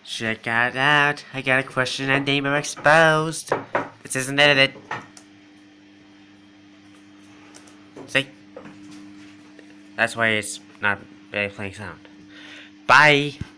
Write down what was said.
Check it out. I got a question on Daneboe exposed. This isn't edited. See? That's why it's not really playing sound. Bye.